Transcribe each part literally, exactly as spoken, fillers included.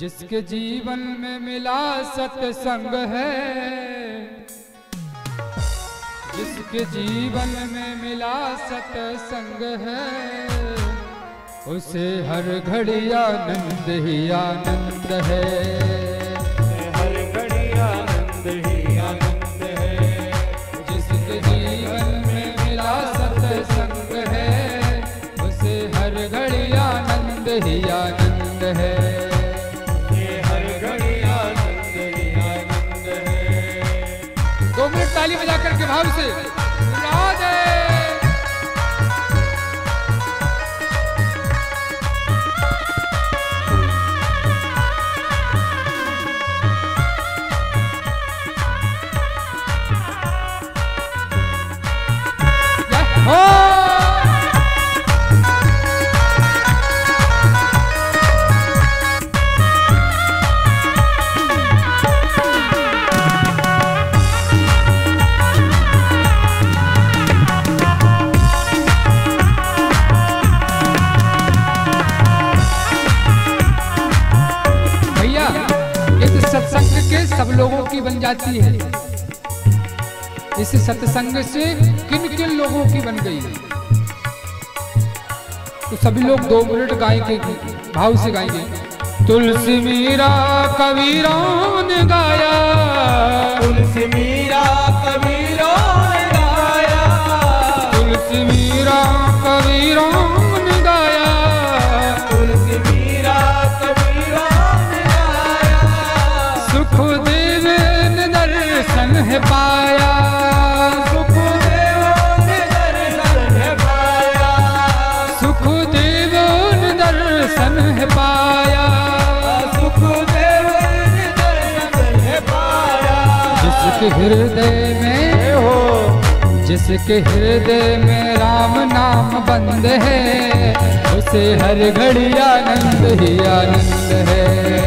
जिसके जीवन में मिला सत्संग है, जिसके जीवन में मिला सत्संग है, उसे हर घड़ी आनंद ही आनंद है, हर घड़ी आनंद ही आनंद है। जिसके जीवन में मिला सत्संग है, उसे हर घड़ी आनंद ही आनंद है, ये हर घड़ी आनंद ही आनंद है। दो मिनट ताली बजा करके भाव से राधे। सत्संग के सब लोगों की बन जाती है। इस सत्संग से किन किन लोगों की बन गई है, तो सभी लोग दो मिनट गाएंगे, भाव से गाएंगे। तुलसी मीरा कबीरों ने गाया, तुलसी मीरा कबीरों ने गाया, तुलसी मीरा कबीरों ने गाया, तुलसी मीरा कबीरों ने गाया। सुखदेव ने दर्शन है पाया, सुखदेव ने दर्शन है पाया, सुखदेव ने दर्शन है पाया, सुखदेव ने दर्शन है पाया। जिसके हृदय में हो, जिसके हृदय में राम नाम बंद है, उसे हर घड़ी आनंद ही आनंद है,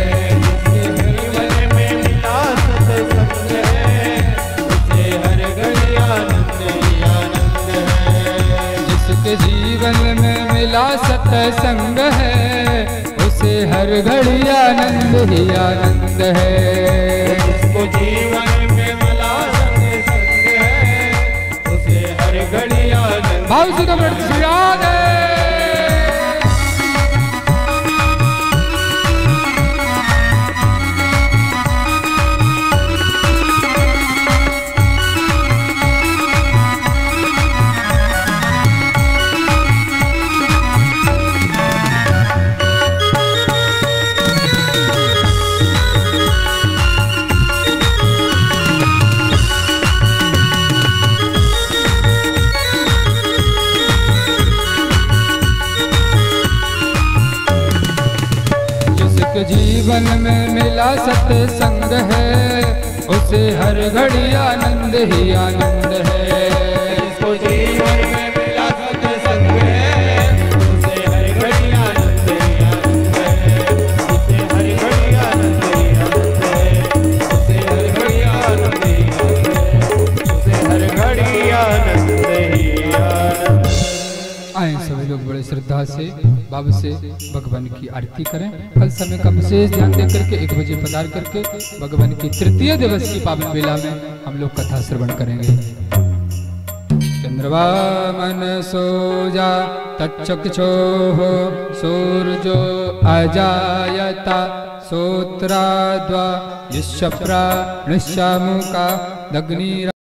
जिसके जीवन में मिला सत्संग है, उसे हर घड़ी आनंद ही आनंद है, जिसको जीवन में मिला सत्संग है, उसे हर घड़ी आनंद। भाव से तो बढ़ती याद है। जीवन में मिला सत्संग है, उसे हर घड़ी आनंद ही आनंद है, जिसको जीवन में मिला सत्संग है, उसे हर घड़ी आनंद ही आनंद है, उसे हर घड़ी आनंद ही आनंद है, उसे हर घड़ी आनंद ही आनंद है, उसे हर घड़ी आनंद ही आनंद। आए सभी लोग बड़े श्रद्धा से बाबू से भगवान की आरती करें। कल समय का विशेष ध्यान दे करके एक बजे पधार करके भगवान की तृतीय दिवस की पावन बेला में हम लोग कथा श्रवण करेंगे। चंद्रमा मन सोजा तच्चक्षुः सूर्यो अजायता सोत्राद्वा यस्य प्राणश्च मुका दग्नि